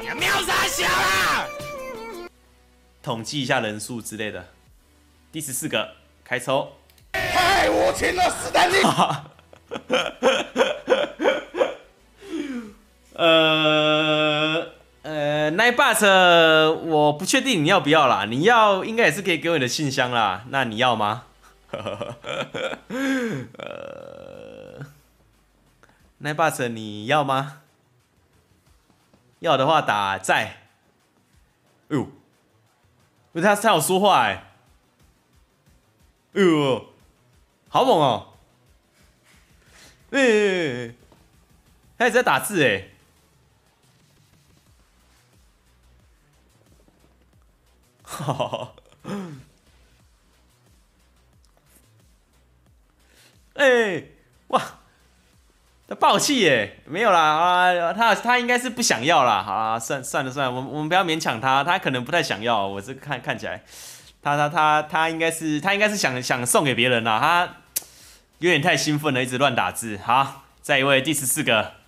喵啥小啦？ 统计一下人数之类的。第14个开抽。 害我请了史丹利。 Nightbot， 我不确定你要不要啦。你要应该也是可以给我你的信箱啦。那你要吗？Nightbot， 你要吗？要的话打在。哎呦，他有说话哎、哎呦，好猛哦！他也在打字哎。哇，他爆气耶！没有啦啊，他应该是不想要啦。好啦，算了，我们不要勉强他，他可能不太想要。我这看起来，他应该是想送给别人啦，他有点太兴奋了，一直乱打字。好，再一位第14个。